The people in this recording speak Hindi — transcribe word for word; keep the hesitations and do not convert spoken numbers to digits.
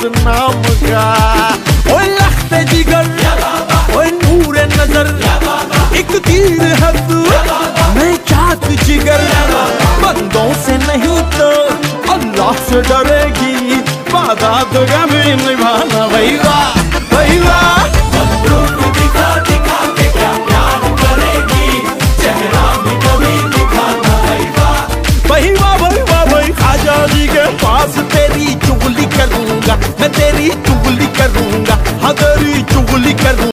नाम का। ओए लख्ते जिगर, ओए नूर नजर, एक तीर है तू, मैं चाहत जिगर। बंदों से नहीं तो अल्लाह से डरेगी, वादा तो कभी निभाना। भाई वाह, भाई वाह, बंदूक दिखा दिखा के क्या प्यार करेगी, चेहरा भी कभी दिखाना। भाई वाह, भाई वाह, भाई वाह, भाई ख्वाजा जी के पास तेरी चुगली करूंगा, मैं तेरी चुगली करूंगा, हाँ तेरी चुगली करूंगा।